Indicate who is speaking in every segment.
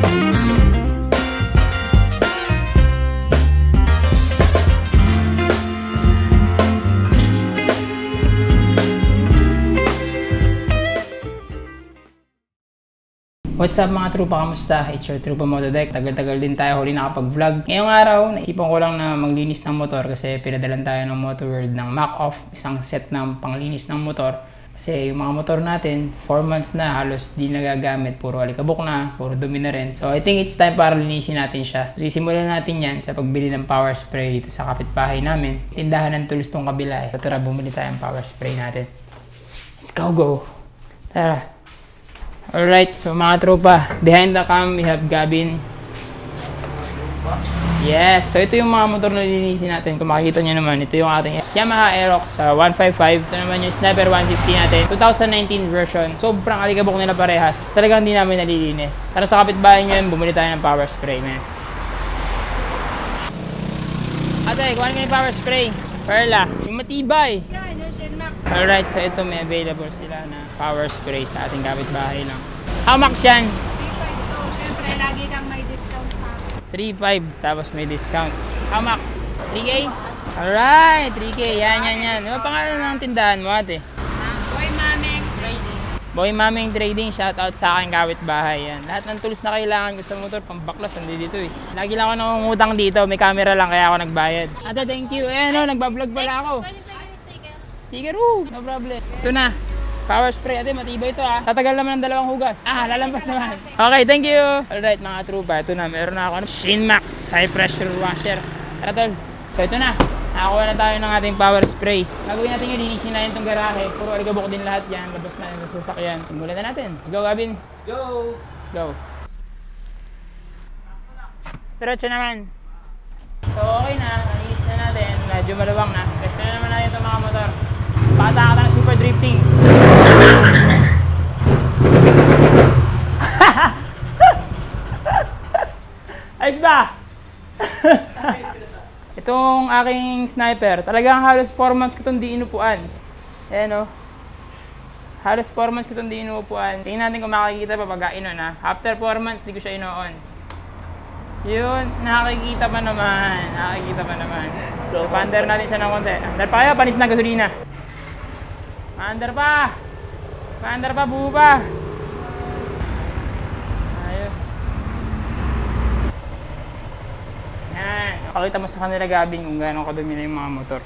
Speaker 1: What's up mga trupa, kamusta? It's your Trupa Motodeck. Tagal-tagal din tayo huli nakapag-vlog. Ngayong araw, naisipan ko lang na maglinis ng motor kasi pinadalan tayo ng Moto World ng Mac-Off, isang set ng panglinis ng motor. Kasi yung mga motor natin, 4 months na, halos di nagagamit. Puro alikabok na, puro dumi na rin. So I think it's time para linisin natin siya. Sisimulan natin yan sa pagbili ng power spray dito sa kapitbahay namin. Tindahan ng tools tong kabila eh. So tara, bumili tayo ng power spray natin. Let's go! Tara! Alright, so mga tropa, behind the cam, we have Gavin. Yes, so ito yung mga motor na linisin natin. Kung makikita nyo naman, ito yung ating Yamaha Aerox 155. Ito naman yung Sniper 150 natin, 2019 version. Sobrang alikabok nila parehas. Talagang hindi namin nalilinis. Tara sa kapitbahay nyo yun, bumili tayo ng power spray, man. Ate, kuhanin ko yung power spray. Perla, yung matibay. Alright, so ito may available sila na power spray sa ating kapitbahay lang. How much yan?
Speaker 2: 3.5 to. Siyempre, lagi kang may discount sa akin.
Speaker 1: 3.5, tapos may discount. How much? 3K? Alright, 3K. Yan. Ano pangalan ng tindahan mo, ate?
Speaker 2: Boy Maming Trading.
Speaker 1: Boy Maming Trading. Shoutout sa aking kapitbahay. Yan. Lahat ng tools na kailangan ko sa motor, pambaklas, nandito eh. Lagi lang ako nangungutang dito. May camera lang, kaya ako nagbayad. Ate, thank you. Eh, no, nagbablog pala ako. Sticker, no problem. Ito na. Power spray. Ate, matibay ito ah. Tatagal naman ng 2 hugas. Lalampas naman. Okay, thank you. Alright, mga trupa. Ito na. Meron na ako. Shinmax High Pressure Washer. Tara, tol. So, ito na. Nakakuha na tayo ng ating power spray. Gagawin natin yung linisin natin itong garahe. Puro aligabok din lahat yan. Labas na yung sasakyan. Simulan na natin. Let's go, Gavin.
Speaker 3: Let's go.
Speaker 1: Let's go. Diretso naman. So, okay na. Nalinis na natin. Medyo maluwang na. Rest na naman natin itong mga motor. Bata ka ng super drifting. Ayos ba? Itong aking sniper, talagang halos 4 months ko itong di inupuan. Ayan o. Halos 4 months ko itong di inupuan. Tingnan natin kung makikita pa pag inon ha. After 4 months, di ko siya ino-on. Yun, nakikita pa naman. So, pander natin siya ng konti. Dahil pa kaya, panis na gasolina. Pander pa, buo pa. Ayos. Yan. Pakita mo sa kanila, Gabing, kung gano'ng kadumi na yung mga motor.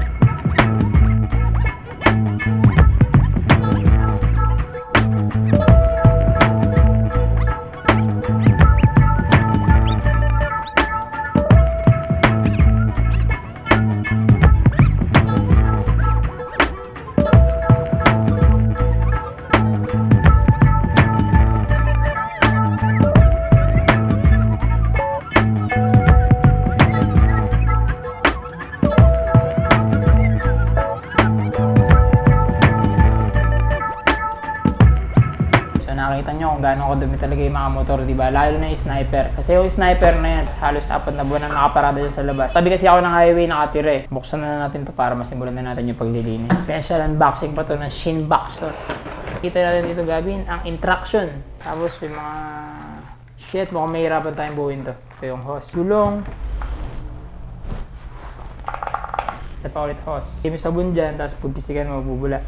Speaker 1: Nakita nyo kung gano'ng kadumi talaga yung mga motor, diba? Lalo na yung sniper. Kasi yung sniper na yan, halos 4 na buwan na nakaparada dyan sa labas. Sabi kasi ako ng highway nakatira eh. Buksan na natin to para masimulan na natin yung paglilinis. Special unboxing pa to ng Shinbox to. Kita natin dito, Gavin, ang instruction. Tapos yung mga shit, mukhang mahirapan tayong buuin to. Ito yung hose. Gulong. Isa pa ulit hose. May sabon dyan, tapos pagpisikan mo, mabubula.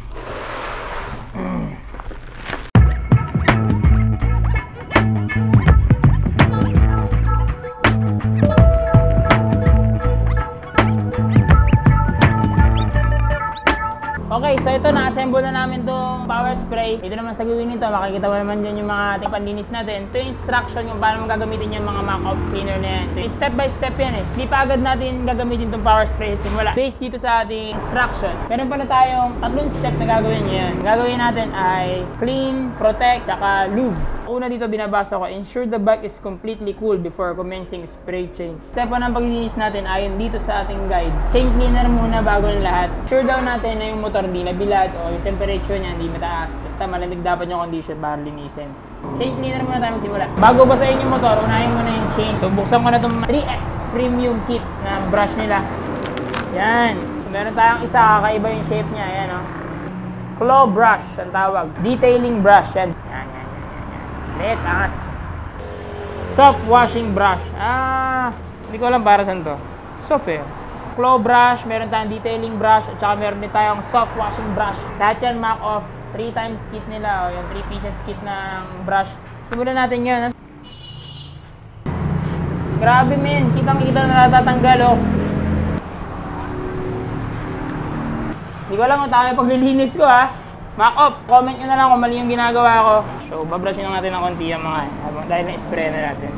Speaker 1: Okay, so ito, na-assemble na namin itong power spray. Ito naman sa gawin nito, makikita mo naman dyan yung mga ating panlinis natin. Ito yung instruction kung paano gagamitin yung mga Mac-Off cleaner na yan. Ito, step by step yan eh. Hindi pa agad natin gagamitin itong power spray sa simula. Based dito sa ating instruction, meron pala tayong 3 step na gagawin nyo yan. Gagawin natin ay clean, protect, saka lube. Una dito binabasa ko, ensure the bike is completely cool before commencing spray change. Step 1 ng paglilinis natin ayon dito sa ating guide. Chain cleaner muna bago ng lahat. Sure daw natin na yung motor hindi nabilad o yung temperature niya hindi mataas. Basta malamig dapat yung condition para linisin. Chain cleaner muna tayo magsimula. Bago basahin yung motor, unahin mo na yung chain. So buksan ko na itong 3X premium kit na brush nila. Yan. So, meron tayong isa, kakaiba yung shape niya. Yan o. Claw brush ang tawag. Detailing brush. Yan. Let us. Soft washing brush. Hindi ko alam para saan to. Soft eh. Claw brush, meron tayong detailing brush, at saka meron din tayong soft washing brush. Lahat yan mark off. 3 times kit nila, o yung 3 pieces kit ng brush. Simulan natin yun. Grabe men, kitang-kita na natatanggal oh. Hindi ko alam kung tayo paglilinis ko ha. Mark off, comment nyo na lang kung mali yung ginagawa ko. So, babrush nyo natin ng konti yung mga dahil na-spray na natin.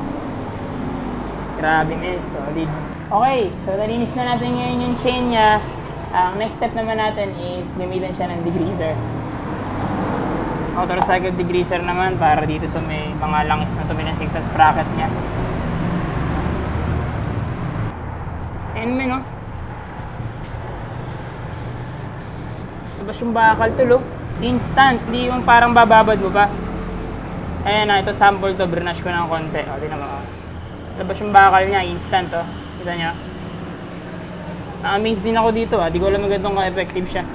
Speaker 1: Grabe men, solid. Okay, so nalinis na natin ngayon yung chain niya. Ang next step naman natin is gamitin siya ng degreaser. Motorcycle degreaser naman para dito sa may mga langis na tuminansik sa sprocket niya. Ayan men, no? Labas yung bakal tulo. Instant, hindi yung parang bababad mo pa. Ayan na, ito sample to, brush ko ng konti. O, di naman. Labas yung bakal niya, instant to. Kita niya. Na-amaze din ako dito di ko alam ganitong ka-effective siya.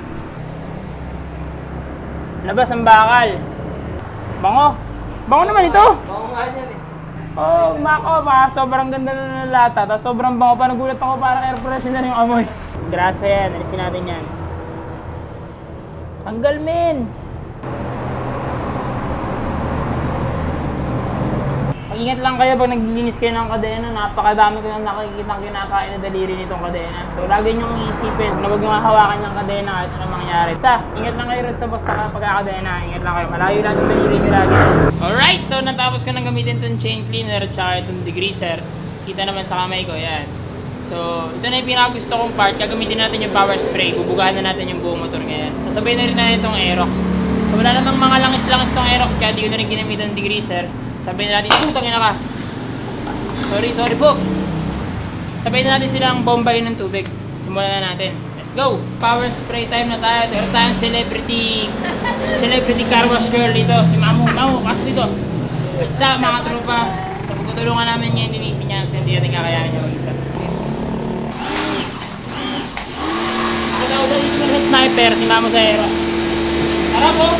Speaker 1: Labas ang bakal. Bango. Bango naman ito.
Speaker 3: Bango nga yan eh.
Speaker 1: Oh, mako pa. Sobrang ganda na ng lata. Tapos sobrang bango pa. Nagulat ako parang air freshener yung amoy. Grasa yan. Alisin natin yan. Tanggal men. Ingat lang kayo pag naglilinis kayo ng kadena. Napakadami ko nang nakikita kinakain na daliri nitong kadena. So, lagi niyong iisipin na huwag niyong hawakan yung kadena kahit anong mangyari. Basta, ingat lang kayo basta kapag kakadena. Ingat lang kayo. Malayo lang yung daliri niyo lagi. Alright, so natapos ko nang gamitin itong chain cleaner at saka itong degreaser. Kita naman sa kamay ko, yan. So, ito na yung pinakagusto kong part. Gagamitin natin yung power spray. Bubugahan na natin yung buong motor ngayon. Sasabay na rin natin itong Aerox. So, wala namang mga langis-langis itong Aerox kaya di ko na rin ginamit ang degreaser. Sabihin na natin, putang ina ka. Sorry po. Sabihin na natin silang bombayin ng tubig. Simulan na natin. Let's go! Power spray time na tayo. Meron tayong celebrity car wash girl dito. Si Mamu. Mamu, pasok dito. What's up mga tropa? So pagtutulungan namin ngayon linisin niya. So hindi natin kakayanin niya mag-isa. Ikaw daw dito sa sniper. Si Mamu sa aero. Tara po!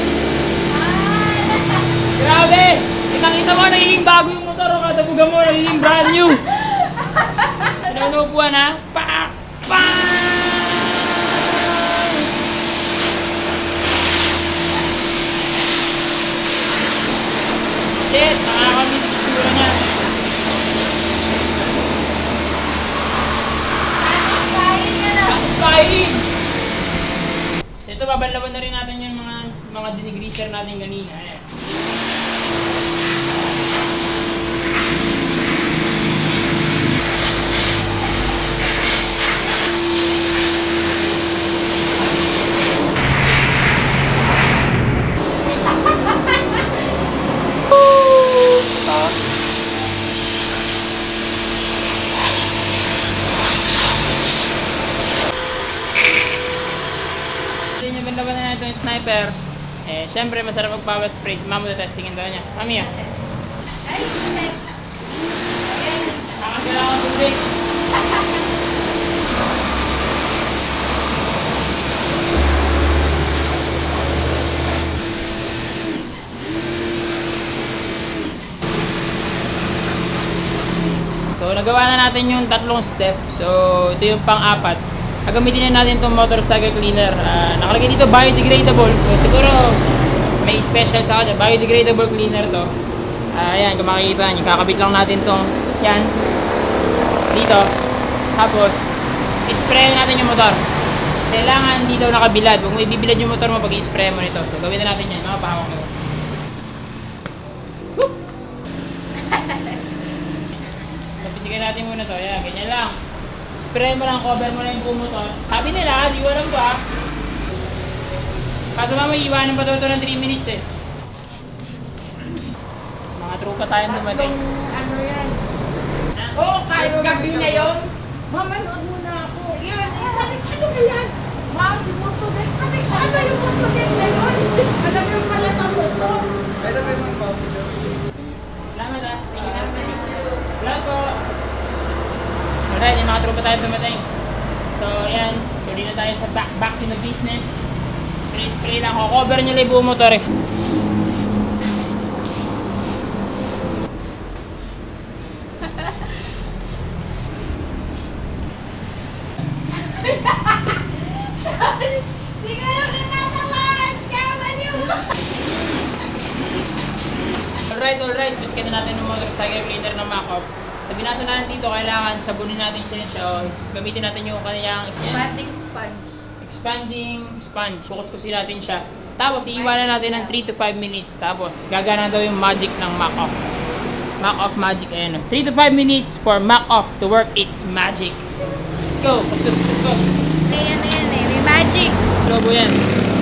Speaker 1: Grabe! Kita mo, nagiging bago yung motor o kada buga mo, nagiging brand new. Pinaunupuan ha? Pak! Pak! Shit! Nakakamiss yung tsura niya. Satisfying! So ito, babanlaban na rin natin yung mga dinigreaser natin kanina. Ayan. Laban na natin yung sniper. Siyempre masarap mag power spray. Si Mamu na testingin daw niya. Mami ah. Nakakailangan ng tubig. So nagawa na natin yung tatlong step. So ito yung pang-apat. Gagamitin na natin itong motorcycle cleaner. Nakalagay dito biodegradable. So siguro may special sa kanya. Biodegradable cleaner to. Ayan, kung makikita nyo, kakabit lang natin itong yan dito. Tapos i-spray na natin yung motor. Kailangan hindi daw nakabilad. Huwag mo ibibilad yung motor mo pag i-spray mo nito. So gawin na natin yan. Makapahawak mo. Kapisigan natin muna to. Ayan, ganyan lang. Spray mo lang, cover mo lang yung buong motor. Sabi nila, di ko alam ba? Kaso mamay, iwanan pa ito ng 3 minutes eh. Mga trupa tayong dumating.
Speaker 2: Ano yan?
Speaker 3: Oo, kahit gabi na yun.
Speaker 2: Mamanood muna ako. Yun, sabi ko, ano ba yan? Wow, si Motodex. Sabi ko, ano yung Motodex na yun? Alam mo yung pala sa motor.
Speaker 3: Pwede ba yung mag-video?
Speaker 1: Salamat ah. Thank you very much. Salamat po. Alright, yung mga tropa tayo dumating. So, ayan. Tuloy na tayo sa back to the business. Spray lang. Cover nyo lang yung buong motor. specification natin ng motorcycle cleaner ng Mac-Off. Sa binasa natin dito, kailangan sabunin natin siya o gamitin natin yung kanyang expanding sponge. Kukuskusin natin siya. Tapos, iiwanan natin ng 3 to 5 minutes. Tapos, gagana daw yung magic ng Mac-Off. Mac-Off magic, ayan. 3 to 5 minutes for Mac-Off to work its magic. Let's go! Kuskus.
Speaker 4: Ayan, may magic.
Speaker 1: Lobo yan.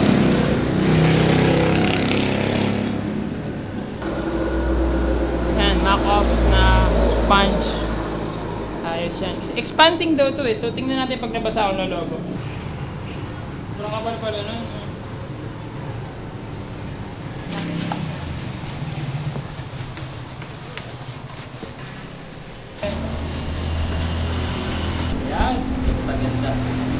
Speaker 1: Yan, Mac-Off na sponge. Ayos yan. Expanding daw to eh. So, tingnan natin pag nabasa ako ng logo. Sobrang kapal pala nun. Yan. Maganda.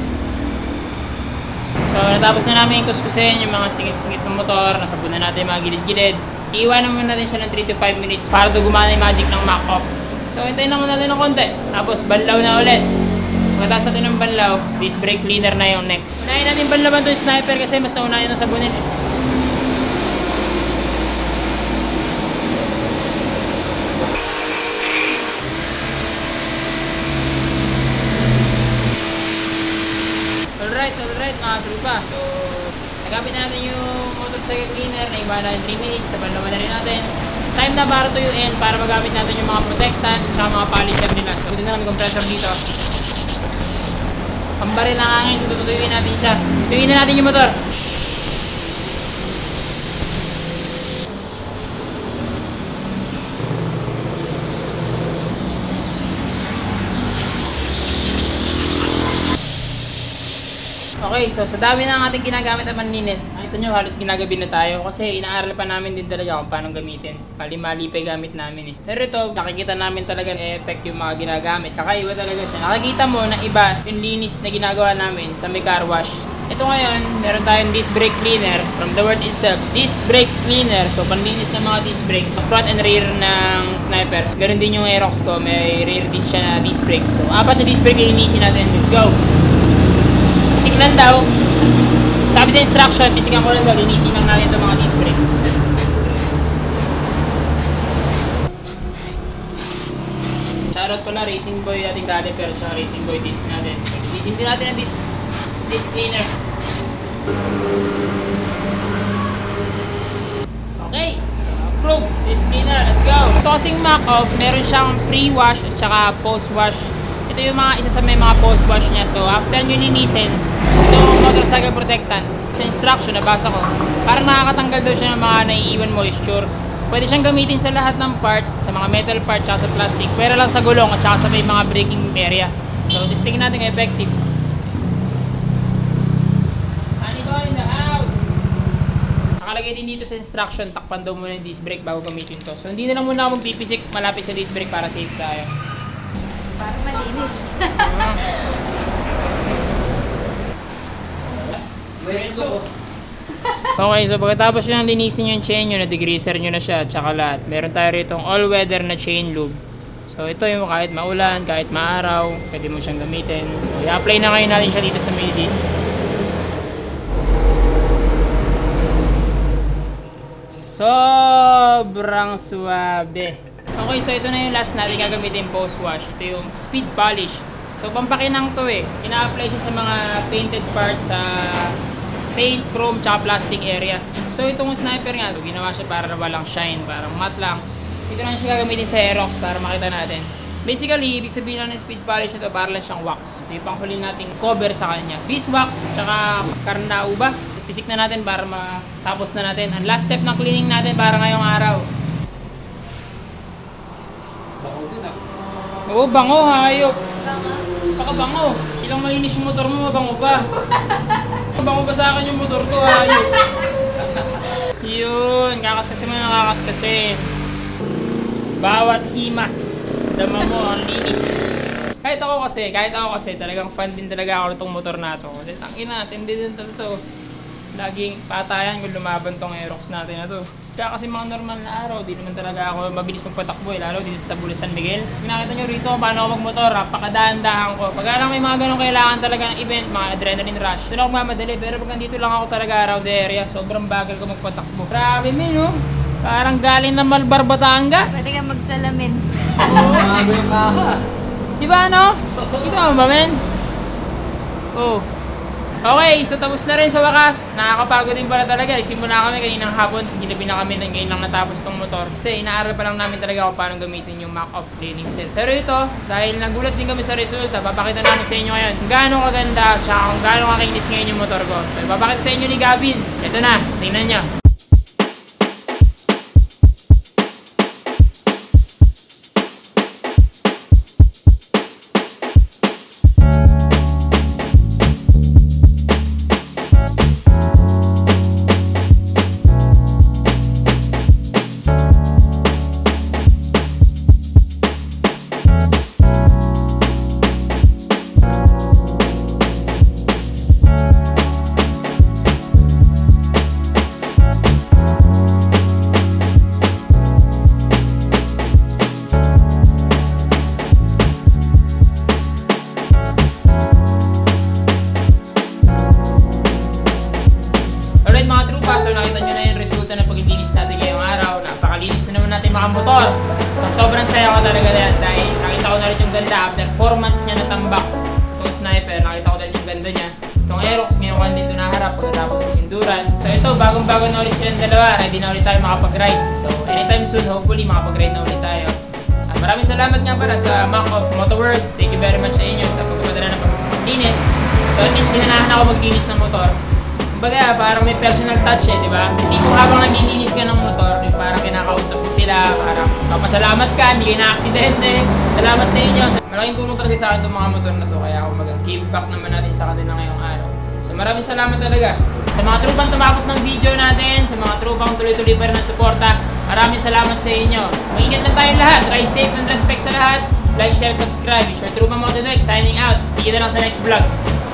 Speaker 1: So, natapos na namin kuskusin yung mga singit-singit ng motor. Nasabunan natin yung mga gilid-gilid. Iiwanan muna natin siya ng 3 to 5 minutes para to gumana yung magic ng Mac-Off. So, hintayin lang muna natin ng konti. Tapos, banlaw na ulit. Pagkatapos natin ng banlaw, disc brake cleaner na yung next. Unahin natin banlawan to yung sniper kasi mas naunahin na sabunin eh. Alright mga trupa. So, nagamit na natin yung motorcycle cleaner na iba na 3 minutes. Nabanlawan na rin natin. Time na para tuyuin para magamit natin yung mga protectant at mga polisher nila. So, pwede na namin compressor dito. Pambaril ng hangin, tutuyuin natin siya. Tuyuin na natin yung motor. Okay, so sa dami ng ating ginagamit na panlinis, nakita nyo halos ginagabi na tayo kasi inaaral pa namin din talaga kung paano gamitin. Mali-mali pa gamit namin eh. Pero ito, nakikita namin talaga effect yung mga ginagamit. Kakaiba talaga siya. Nakikita mo na iba yung linis na ginagawa namin sa may car wash. Ito ngayon, meron tayong disc brake cleaner. From the word itself, disc brake cleaner. So, panlinis ng mga disc brake. Front and rear ng snipers. Ganon din yung Aerox ko. May rear din siya na disc brake. So, 4 na disc brake linisin natin. Let's go! Pisik lang daw. Sabi sa instruction, pisikan ko lang daw. Linisin lang natin itong mga disc brake. Shoutout pala, Racing Boy ating caliper at Racing Boy disc natin. So, linisin din natin ang disc cleaner. Okay. So, approve. Disc cleaner. Let's go. Ito kasing Mac-Off, meron siyang pre-wash at saka post-wash. Ito yung isa sa may mga post-wash niya. So, after nyo linisin, ito yung motorcycle protectant. Sa instruction, nabasa ko. Parang nakakatanggal daw siya ng mga naiiwan moisture. Pwede siyang gamitin sa lahat ng part, sa mga metal part, tsaka sa plastic. Pero lang sa gulong at saka sa may mga braking area. So, testingin natin kung effective. Anito in the house! Nakalagay din dito sa instruction, takpan daw muna yung disc brake bago gamitin to. So, hindi na lang muna ako magpipisik malapit sa disc brake para safe tayo.
Speaker 4: Para malinis.
Speaker 1: Okay, so pagkatapos nyo nang linisin yung chain nyo, na-degreaser nyo na siya, tsaka lahat. Meron tayo rito all-weather na chain lube. So ito yung kahit maulan, kahit maaraw, pwede mo siyang gamitin. So i-apply na ngayon natin siya dito sa mini disc. Sobrang suabe. Okay, so ito na yung last natin gagamitin post-wash. Ito yung speed polish. So pampakinang to eh. Ina-apply siya sa mga painted parts sa paint, chrome, tsaka plastic area. So itong sniper nga, so ginawa siya para walang shine, parang matte lang. Ito na siya gagamitin sa Aerox para makita natin. Basically, ibig sabihin lang ng speed polish ito, para lang siyang wax. Ito yung panghuli nating cover sa kanya. Beeswax, tsaka karnao ba? Pisik na natin para matapos na natin. Ang last step ng cleaning natin para ngayong araw. Oo, bango, hayop. Baka bango. Ilang malinis yung motor mo, mabango pa. Bango pa sa akin yung motor ko, hayop. Yun, kakaskasin mo na nakakaskasin. Bawat himas, dama mo, ang linis. Kahit ako kasi, talagang fan din talaga ako nitong motor na to. Kasi tangina, tindi din to. Laging patayan kung lumaban tong Aerox natin na to. Kaya kasi mga normal na araw, di naman talaga ako mabilis magpatakbo eh, lalo dito sa Bulis San Miguel. Nakita nyo rito kung paano ako magmotor, napakadahan-dahan ko. Pag may mga ganong kailangan talaga ng event, mga adrenaline rush, doon ako mamadali. Pero pag nandito lang ako talaga around the area, sobrang bagal ko magpatakbo. Grabe men, no? Parang galing na Malbar, Batangas.
Speaker 4: Pwede ka magsalamin.
Speaker 3: Grabe ka.
Speaker 1: Di ba ano? Ikaw ba, men? Oh. Okay, so tapos na rin sa wakas. Nakakapagod din pala talaga. Simula kami kaninang hapon, ginabi na kami na ngayon lang natapos tong motor. Kasi inaaral pa lang namin talaga kung paano gamitin yung Mac of Cleaning Set. Pero ito, dahil nagulat din kami sa resulta, papakita namin sa inyo ngayon kung gaano kaganda tsaka kung gaano kakinis ngayon yung motor ko. So papakita sa inyo ni Gavin. Ito na, tingnan nyo. Alright mga trupa, so nakita nyo na yung resulta ng paglilinis natin ngayong araw. Napakalinis na naman natin mga motor. So, sobrang saya ko talaga yan dahil nakita ko na rin yung ganda after 4 months niya natambak. Itong sniper, nakita ko na rin yung ganda niya. Itong Aerox, ngayon ko dito naharap pagkatapos ng endurance. So ito, bagong-bago na ulit silang dalawa. Ready na ulit tayo makapag-ride. So anytime soon, hopefully makapag-ride na ulit tayo. Maraming salamat nga pala sa Mac of Motoworld. Thank you very much sa inyo sa pagpapadala ng paglinis. So at least kinanahan ako maglinis ng motor. Kumbaga, parang may personal touch di ba? Hindi ko habang naglilinis ka ng motor, parang kinakausap ko sila, parang papasalamat ka, hindi kayo na-aksidente. Salamat sa inyo. Malaking tulong talaga sa akin itong mga motor na to, kaya ako mag-give back naman natin sa kanila ngayong araw. So maraming salamat talaga. Sa mga trupang tumapos ng video natin, sa mga trupang tuloy-tuloy pa rin ng suporta, maraming salamat sa inyo. Mag-ingat lang tayong lahat, ride safe and respect sa lahat. Like, share, subscribe. It's your Trupa Motodex signing out. See you na lang sa next vlog.